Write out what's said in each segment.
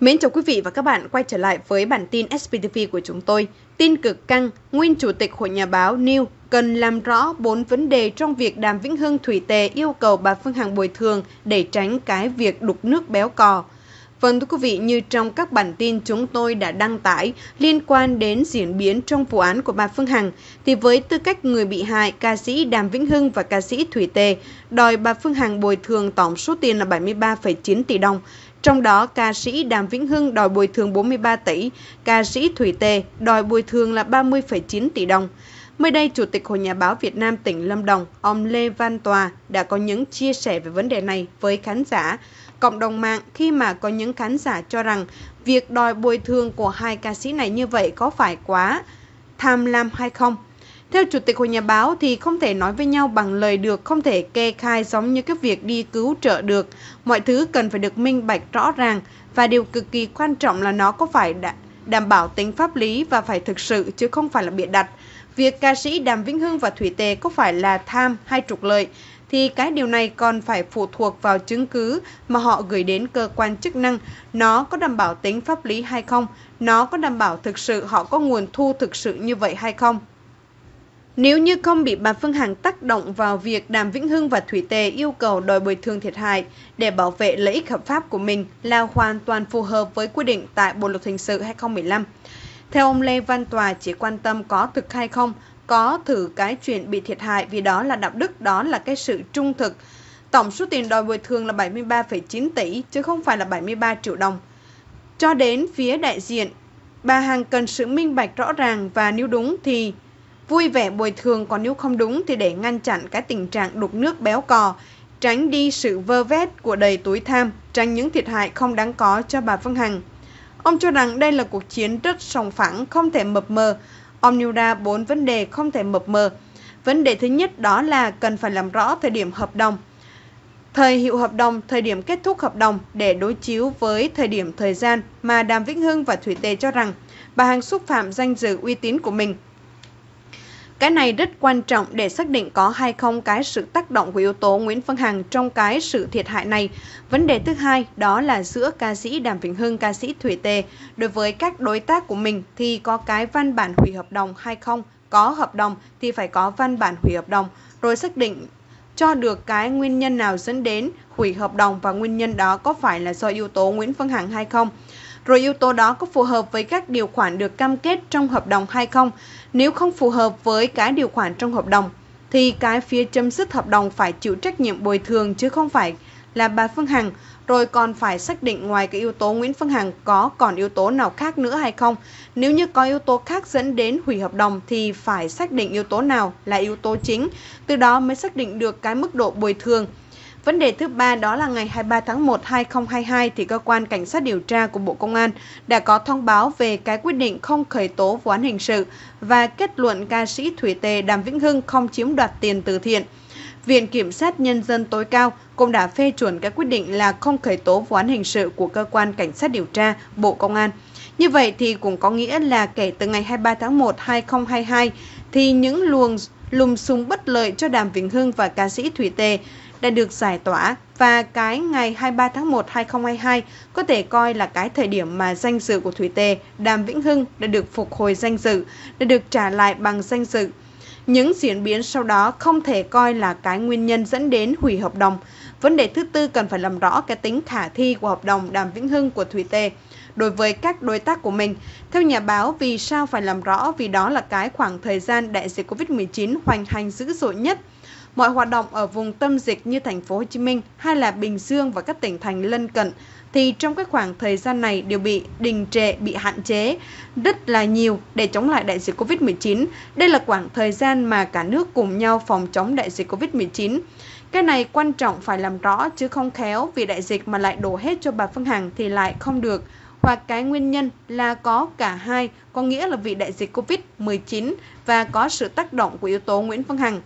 Mến chào quý vị và các bạn quay trở lại với bản tin SPTV của chúng tôi. Tin cực căng, nguyên Chủ tịch Hội Nhà báo nêu cần làm rõ 4 vấn đề trong việc Đàm Vĩnh Hưng Thủy Tề yêu cầu bà Phương Hằng bồi thường để tránh cái việc đục nước béo cò. Vâng thưa quý vị, như trong các bản tin chúng tôi đã đăng tải liên quan đến diễn biến trong vụ án của bà Phương Hằng, thì với tư cách người bị hại, ca sĩ Đàm Vĩnh Hưng và ca sĩ Thủy Tề đòi bà Phương Hằng bồi thường tổng số tiền là 73,9 tỷ đồng. Trong đó, ca sĩ Đàm Vĩnh Hưng đòi bồi thường 43 tỷ, ca sĩ Thủy Tề đòi bồi thường là 30,9 tỷ đồng. Mới đây, Chủ tịch Hội Nhà báo Việt Nam tỉnh Lâm Đồng, ông Lê Văn Tòa đã có những chia sẻ về vấn đề này với khán giả, cộng đồng mạng khi mà có những khán giả cho rằng việc đòi bồi thường của hai ca sĩ này như vậy có phải quá tham lam hay không? Theo Chủ tịch Hội Nhà báo thì không thể nói với nhau bằng lời được, không thể kê khai giống như cái việc đi cứu trợ được. Mọi thứ cần phải được minh bạch rõ ràng và điều cực kỳ quan trọng là nó có phải đảm bảo tính pháp lý và phải thực sự chứ không phải là bịa đặt. Việc ca sĩ Đàm Vĩnh Hưng và Thủy Tề có phải là tham hay trục lợi thì cái điều này còn phải phụ thuộc vào chứng cứ mà họ gửi đến cơ quan chức năng. Nó có đảm bảo tính pháp lý hay không? Nó có đảm bảo thực sự họ có nguồn thu thực sự như vậy hay không? Nếu như không bị bà Phương Hằng tác động vào việc Đàm Vĩnh Hưng và Thủy Tề yêu cầu đòi bồi thường thiệt hại để bảo vệ lợi ích hợp pháp của mình là hoàn toàn phù hợp với quy định tại Bộ luật hình sự 2015. Theo ông Lê Văn Tòa, chỉ quan tâm có thực hay không, có thử cái chuyện bị thiệt hại vì đó là đạo đức, đó là cái sự trung thực. Tổng số tiền đòi bồi thường là 73,9 tỷ chứ không phải là 73 triệu đồng. Cho đến phía đại diện, bà Hằng cần sự minh bạch rõ ràng và nếu đúng thì vui vẻ bồi thường, còn nếu không đúng thì để ngăn chặn cái tình trạng đục nước béo cò, tránh đi sự vơ vét của đầy túi tham, tránh những thiệt hại không đáng có cho bà Phương Hằng. Ông cho rằng đây là cuộc chiến rất sòng phẳng, không thể mập mờ. Ông nêu ra 4 vấn đề không thể mập mờ. Vấn đề thứ nhất đó là cần phải làm rõ thời điểm hợp đồng, thời hiệu hợp đồng, thời điểm kết thúc hợp đồng để đối chiếu với thời gian mà Đàm Vĩnh Hưng và Thủy Tề cho rằng bà Hằng xúc phạm danh dự uy tín của mình. Cái này rất quan trọng để xác định có hay không cái sự tác động của yếu tố Nguyễn Phương Hằng trong cái sự thiệt hại này. Vấn đề thứ hai đó là giữa ca sĩ Đàm Vĩnh Hưng, ca sĩ Thủy Tề đối với các đối tác của mình thì có cái văn bản hủy hợp đồng hay không? Có hợp đồng thì phải có văn bản hủy hợp đồng, rồi xác định cho được cái nguyên nhân nào dẫn đến hủy hợp đồng và nguyên nhân đó có phải là do yếu tố Nguyễn Phương Hằng hay không? Rồi yếu tố đó có phù hợp với các điều khoản được cam kết trong hợp đồng hay không? Nếu không phù hợp với cái điều khoản trong hợp đồng thì cái phía chấm dứt hợp đồng phải chịu trách nhiệm bồi thường chứ không phải là bà Phương Hằng. Rồi còn phải xác định ngoài cái yếu tố Nguyễn Phương Hằng có còn yếu tố nào khác nữa hay không. Nếu như có yếu tố khác dẫn đến hủy hợp đồng thì phải xác định yếu tố nào là yếu tố chính, từ đó mới xác định được cái mức độ bồi thường. Vấn đề thứ ba đó là ngày 23 tháng 1 2022 thì cơ quan cảnh sát điều tra của Bộ Công an đã có thông báo về cái quyết định không khởi tố vụ án hình sự và kết luận ca sĩ Thủy Tề Đàm Vĩnh Hưng không chiếm đoạt tiền từ thiện. Viện Kiểm sát Nhân dân tối cao cũng đã phê chuẩn cái quyết định là không khởi tố vụ án hình sự của cơ quan cảnh sát điều tra Bộ Công an. Như vậy thì cũng có nghĩa là kể từ ngày 23 tháng 1 2022 thì những lùm xùm bất lợi cho Đàm Vĩnh Hưng và ca sĩ Thủy Tề đã được giải tỏa và cái ngày 23 tháng 1 2022 có thể coi là cái thời điểm mà danh dự của Thủy Tề, Đàm Vĩnh Hưng đã được phục hồi danh dự, đã được trả lại bằng danh dự. Những diễn biến sau đó không thể coi là cái nguyên nhân dẫn đến hủy hợp đồng. Vấn đề thứ tư cần phải làm rõ cái tính khả thi của hợp đồng Đàm Vĩnh Hưng của Thủy Tề đối với các đối tác của mình. Theo nhà báo, vì sao phải làm rõ? Vì đó là cái khoảng thời gian đại dịch Covid-19 hoành hành dữ dội nhất. Mọi hoạt động ở vùng tâm dịch như thành phố Hồ Chí Minh hay là Bình Dương và các tỉnh thành lân cận thì trong cái khoảng thời gian này đều bị đình trệ, bị hạn chế rất là nhiều để chống lại đại dịch Covid-19. Đây là khoảng thời gian mà cả nước cùng nhau phòng chống đại dịch Covid-19. Cái này quan trọng phải làm rõ chứ không khéo vì đại dịch mà lại đổ hết cho bà Phương Hằng thì lại không được. Hoặc cái nguyên nhân là có cả hai, có nghĩa là vì đại dịch Covid-19 và có sự tác động của yếu tố Nguyễn Phương Hằng.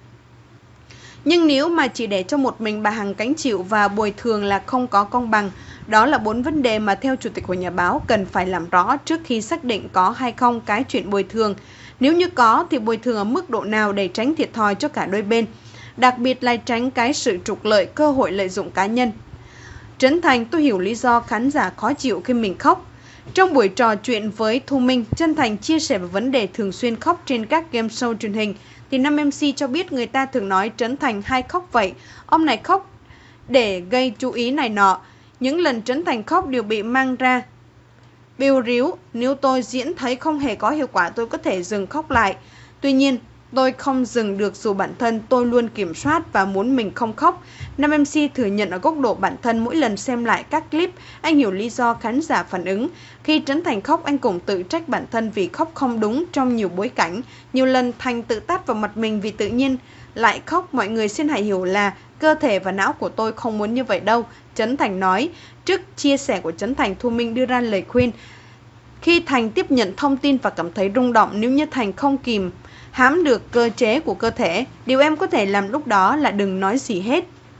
Nhưng nếu mà chỉ để cho một mình bà Hằng gánh chịu và bồi thường là không có công bằng. Đó là 4 vấn đề mà theo Chủ tịch Hội Nhà báo cần phải làm rõ trước khi xác định có hay không cái chuyện bồi thường. Nếu như có thì bồi thường ở mức độ nào để tránh thiệt thòi cho cả đôi bên. Đặc biệt là tránh cái sự trục lợi, cơ hội lợi dụng cá nhân. Trấn Thành, tôi hiểu lý do khán giả khó chịu khi mình khóc. Trong buổi trò chuyện với Thu Minh, Trấn Thành chia sẻ về vấn đề thường xuyên khóc trên các game show truyền hình, thì nam MC cho biết người ta thường nói Trấn Thành hay khóc vậy, ông này khóc để gây chú ý này nọ. Những lần Trấn Thành khóc đều bị mang ra bêu ríu, nếu tôi diễn thấy không hề có hiệu quả tôi có thể dừng khóc lại. Tuy nhiên, tôi không dừng được dù bản thân tôi luôn kiểm soát và muốn mình không khóc. Nam MC thừa nhận ở góc độ bản thân mỗi lần xem lại các clip, anh hiểu lý do khán giả phản ứng. Khi Trấn Thành khóc, anh cũng tự trách bản thân vì khóc không đúng trong nhiều bối cảnh. Nhiều lần Thành tự tát vào mặt mình vì tự nhiên lại khóc. Mọi người xin hãy hiểu là cơ thể và não của tôi không muốn như vậy đâu, Trấn Thành nói. Trước chia sẻ của Trấn Thành, Thu Minh đưa ra lời khuyên. Khi Thành tiếp nhận thông tin và cảm thấy rung động, nếu như Thành không kìm hãm được cơ chế của cơ thể, điều em có thể làm lúc đó là đừng nói gì hết.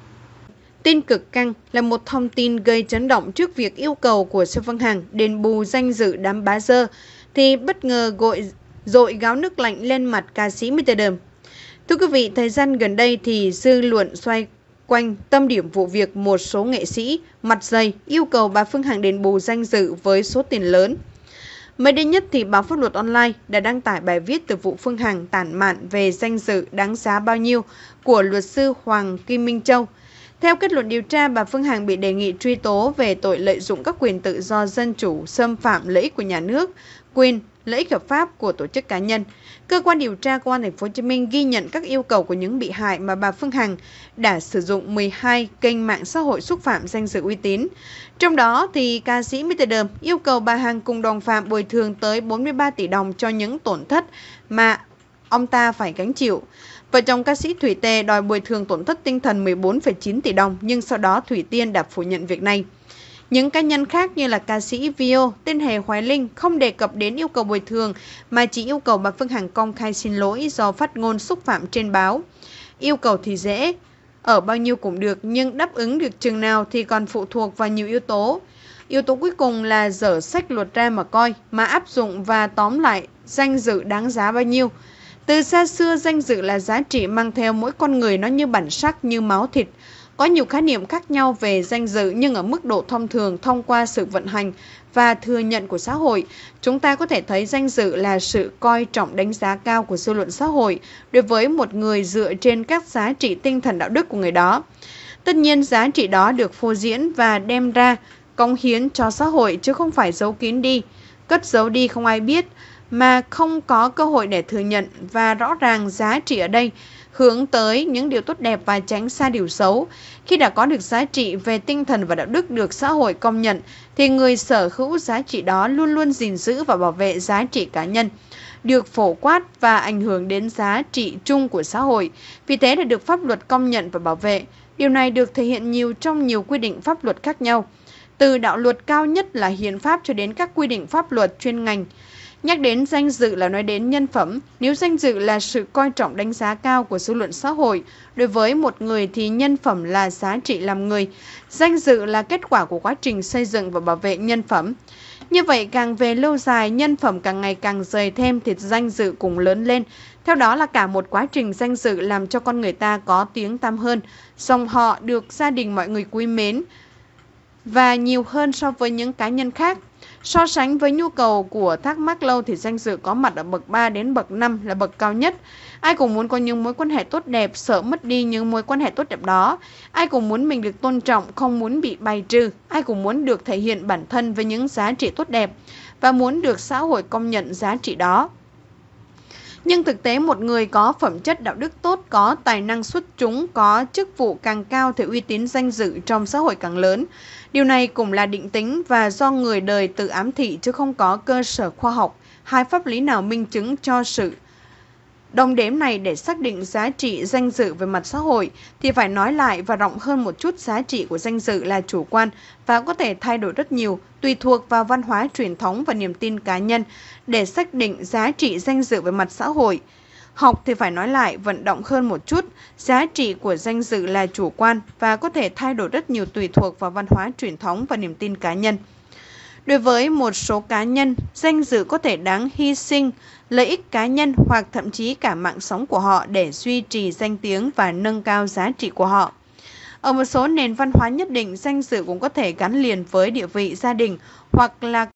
Tin cực căng là một thông tin gây chấn động trước việc yêu cầu của Sư Vân Hằng đền bù danh dự đám bá dơ, thì bất ngờ dội gáo nước lạnh lên mặt ca sĩ Mr. Đờm. Thưa quý vị, thời gian gần đây thì dư luận xoay quanh tâm điểm vụ việc một số nghệ sĩ mặt dày yêu cầu bà Phương Hằng đền bù danh dự với số tiền lớn. Mới đây nhất thì báo Pháp luật Online đã đăng tải bài viết từ vụ Phương Hằng tản mạn về danh dự đáng giá bao nhiêu của luật sư Hoàng Kim Minh Châu. Theo kết luận điều tra, bà Phương Hằng bị đề nghị truy tố về tội lợi dụng các quyền tự do dân chủ, xâm phạm lợi ích của nhà nước, quyền lợi ích hợp pháp của tổ chức cá nhân. Cơ quan điều tra Công an Thành phố Hồ Chí Minh ghi nhận các yêu cầu của những bị hại mà bà Phương Hằng đã sử dụng 12 kênh mạng xã hội xúc phạm danh dự uy tín. Trong đó thì ca sĩ Mr. Đờm yêu cầu bà Hằng cùng đồng phạm bồi thường tới 43 tỷ đồng cho những tổn thất mà ông ta phải gánh chịu. Vợ chồng ca sĩ Thủy Tề đòi bồi thường tổn thất tinh thần 14,9 tỷ đồng, nhưng sau đó Thủy Tiên đã phủ nhận việc này. Những cá nhân khác như là ca sĩ Vio, tên Hề Hoài Linh không đề cập đến yêu cầu bồi thường mà chỉ yêu cầu bà Phương Hằng công khai xin lỗi do phát ngôn xúc phạm trên báo. Yêu cầu thì dễ, ở bao nhiêu cũng được, nhưng đáp ứng được chừng nào thì còn phụ thuộc vào nhiều yếu tố. Yếu tố cuối cùng là dở sách luật ra mà coi, mà áp dụng và tóm lại danh dự đáng giá bao nhiêu. Từ xa xưa, danh dự là giá trị mang theo mỗi con người, nó như bản sắc, như máu thịt. Có nhiều khái niệm khác nhau về danh dự, nhưng ở mức độ thông thường thông qua sự vận hành và thừa nhận của xã hội, chúng ta có thể thấy danh dự là sự coi trọng đánh giá cao của dư luận xã hội đối với một người dựa trên các giá trị tinh thần đạo đức của người đó. Tất nhiên, giá trị đó được phô diễn và đem ra cống hiến cho xã hội chứ không phải giấu kín đi, cất giấu đi không ai biết, mà không có cơ hội để thừa nhận. Và rõ ràng giá trị ở đây hướng tới những điều tốt đẹp và tránh xa điều xấu. Khi đã có được giá trị về tinh thần và đạo đức được xã hội công nhận, thì người sở hữu giá trị đó luôn luôn gìn giữ và bảo vệ giá trị cá nhân, được phổ quát và ảnh hưởng đến giá trị chung của xã hội. Vì thế đã được pháp luật công nhận và bảo vệ. Điều này được thể hiện nhiều trong nhiều quy định pháp luật khác nhau, từ đạo luật cao nhất là hiến pháp cho đến các quy định pháp luật chuyên ngành. Nhắc đến danh dự là nói đến nhân phẩm. Nếu danh dự là sự coi trọng đánh giá cao của dư luận xã hội đối với một người thì nhân phẩm là giá trị làm người. Danh dự là kết quả của quá trình xây dựng và bảo vệ nhân phẩm. Như vậy, càng về lâu dài, nhân phẩm càng ngày càng dày thêm thì danh dự cũng lớn lên. Theo đó là cả một quá trình danh dự làm cho con người ta có tiếng tăm hơn, dòng họ được gia đình mọi người quý mến và nhiều hơn so với những cá nhân khác. So sánh với nhu cầu của thắc mắc lâu thì danh dự có mặt ở bậc 3 đến bậc 5 là bậc cao nhất. Ai cũng muốn có những mối quan hệ tốt đẹp, sợ mất đi những mối quan hệ tốt đẹp đó. Ai cũng muốn mình được tôn trọng, không muốn bị bài trừ. Ai cũng muốn được thể hiện bản thân với những giá trị tốt đẹp và muốn được xã hội công nhận giá trị đó. Nhưng thực tế, một người có phẩm chất đạo đức tốt, có tài năng xuất chúng, có chức vụ càng cao thì uy tín danh dự trong xã hội càng lớn. Điều này cũng là định tính và do người đời tự ám thị chứ không có cơ sở khoa học hay pháp lý nào minh chứng cho sự đồng đếm này. Để xác định giá trị danh dự về mặt xã hội thì phải nói lại và rộng hơn một chút, giá trị của danh dự là chủ quan và có thể thay đổi rất nhiều, tùy thuộc vào văn hóa truyền thống và niềm tin cá nhân. Để xác định giá trị danh dự về mặt xã hội học thì phải nói lại, vận động hơn một chút, giá trị của danh dự là chủ quan và có thể thay đổi rất nhiều tùy thuộc vào văn hóa truyền thống và niềm tin cá nhân. Đối với một số cá nhân, danh dự có thể đáng hy sinh lợi ích cá nhân hoặc thậm chí cả mạng sống của họ để duy trì danh tiếng và nâng cao giá trị của họ. Ở một số nền văn hóa nhất định, danh dự cũng có thể gắn liền với địa vị gia đình hoặc là